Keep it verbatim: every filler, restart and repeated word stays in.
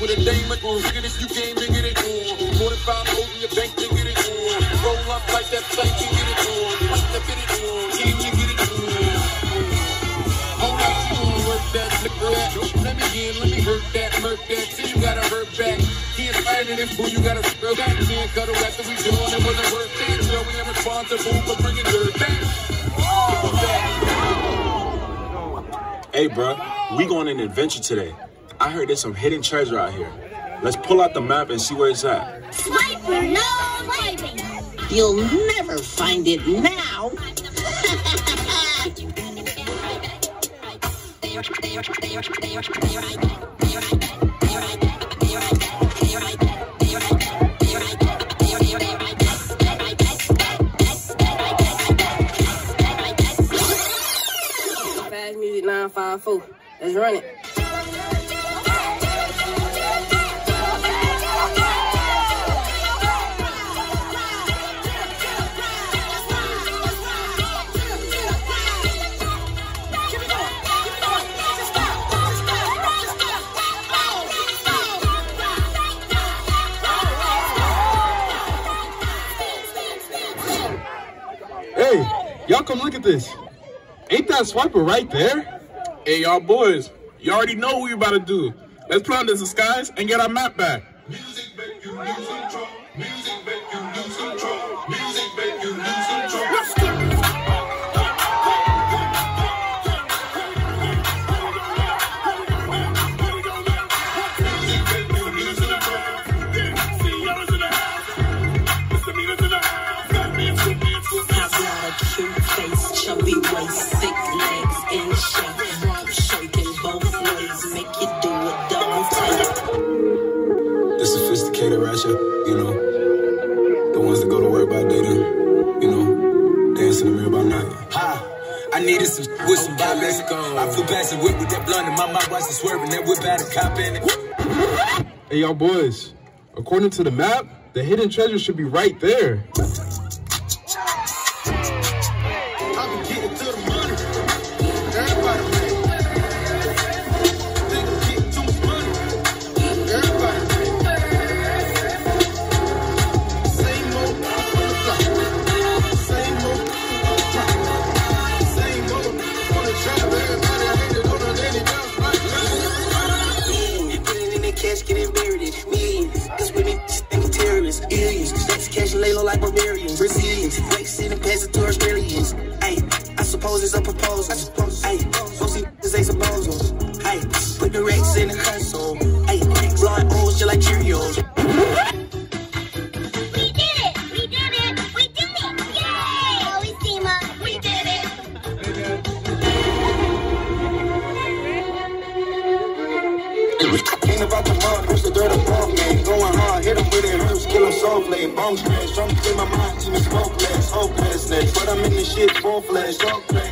with a dame at all. Get it, you came to get it on. More than five O's in your bank to get it on. Roll up like that thing to get it on. Like to get it on. Came to get it on. Hold up, you wanna work that, liquor that. Let me in, let me hurt that, murk that. See, you gotta hurt back. Can't fight it, fool, you gotta screw that. Can't cuddle after we doing it wasn't worth it. So we are responsible for bringing dirt back. Hey, bro, we going on an adventure today. I heard there's some hidden treasure out here. Let's pull out the map and see where it's at. Sniper, no swiping. You'll never find it now. Fast Music nine five four. Let's run it. Hey, y'all come look at this. Ain't that Swiper right there? Hey, y'all boys, you already know what we about to do. Let's put on this disguise and get our map back. Music make you lose control. Music make you lose control. Music make you lose control. Let's go. Chubby waist, thick legs in shape, rump shaking both ways, make you do it double take. The sophisticated ratchet, you know, the ones that go to work by day then, you know, dance in the mirror by night. Hi, I needed some with some okay, let's go. I flew past the whip with that blunt in my mouth, watched it swerving, that whip had a cop in it. Hey, y'all boys, according to the map, the hidden treasure should be right there. Like barbarians, Brazilians, Mexican and passing to Australians. Hey, I suppose it's a proposal. I suppose, hey, most these ain't supposals. Hey, put the Rex in the console. Hey, blowing O's just like Cheerios. We did it! We did it! We did it! Yay! Always team up. We did it! Ain't about the mud, push the dirt above me. Going hard, hit him with it, hurts, kill him softly. Bones crash, trying to clear my mind, even smoke less, hopelessness. But I'm in the shit, full flesh, all flesh.